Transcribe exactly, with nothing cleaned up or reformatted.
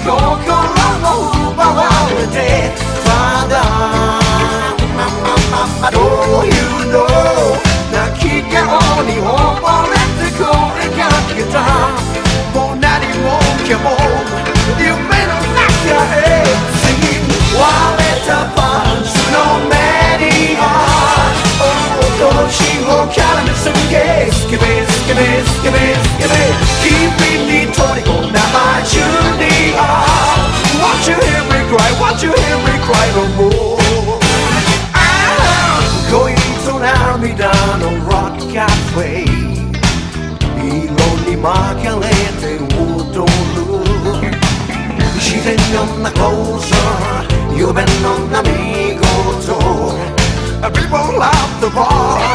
心を奪われてただどういうの泣き顔に溺れて声がけたもう何もかも夢の中へ割れたパンツの目に落としを絡めすぎスケベスケベスケベスケベ君に虜なまじゅに Watch you hear me cry Watch you hear me cry no more 恋と涙のロックカフェ色に巻かれて踊る自然な構造夢の波ごと People love the ball